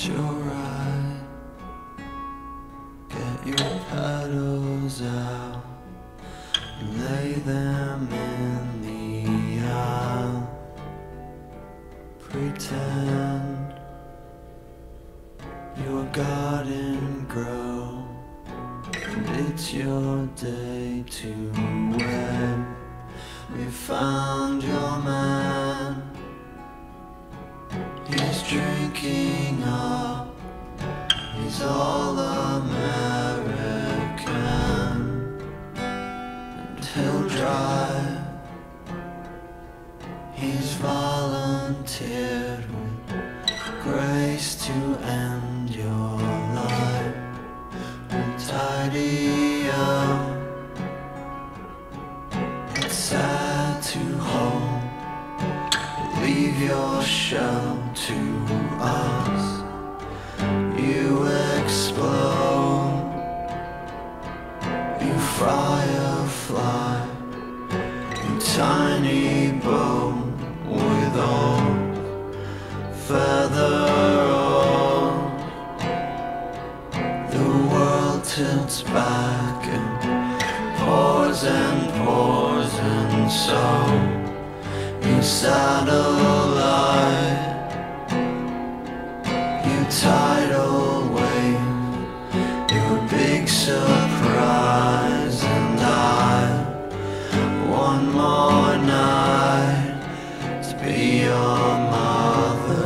your ride. Get your pedals out and lay them in the aisle. Pretend your garden grow, and it's your day to wed. We found your man. He's drinking up. He's all American, and he'll drive. He's volunteered with grace to end your life. We'll tidy up. It's sad to hold. Leave your shell to us. You explode. You firefly. You tiny boat with all feather on. The world tilts back and pours, and so you satellite, you tidal wave, you're a big surprise, and one more night to be your mother.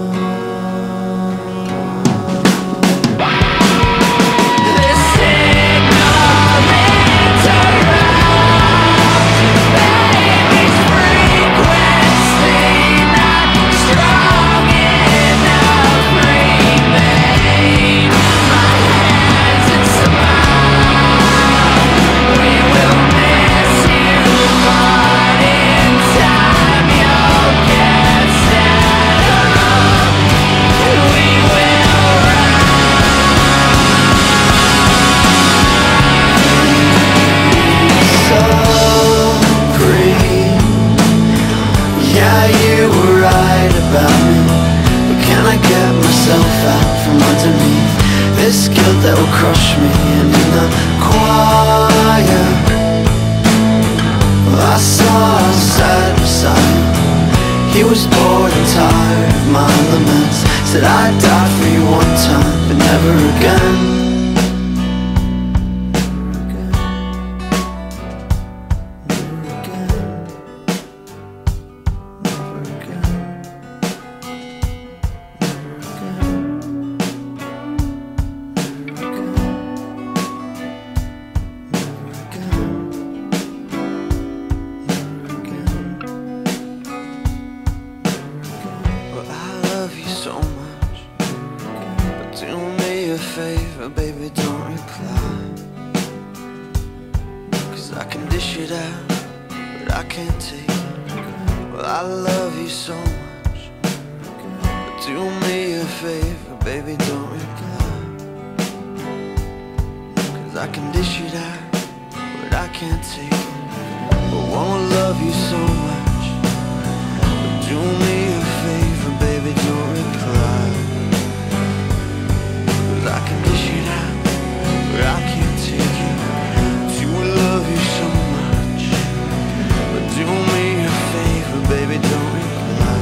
This guilt that will crush me, and in the choir I saw her side by side. He was bored and tired of my laments. Said I died for you one time, but never again. So much, but do me a favor, baby, don't reply. 'Cause I can dish it out, but I can't take it. Well, I love you so much, but do me a favor, baby, don't reply. 'Cause I can dish it out, but I can't take it. But won't love you so much, but do me a favor, baby, don't reply. 'Cause I can dish it out, but I can't take it. Do love you so much, but do me a favor, baby, don't reply.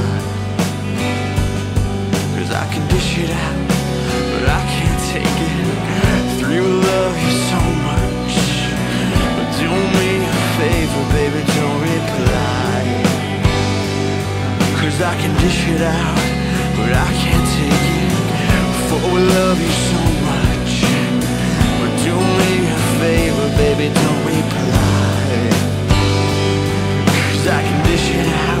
'Cause I can dish it out, but I can't take it. Through love you so much, but do me a favor, baby, don't reply. 'Cause I can dish it out, but I can't take it. For we love you so much, but do me a favor, baby, don't reply. 'Cause I can dish it out.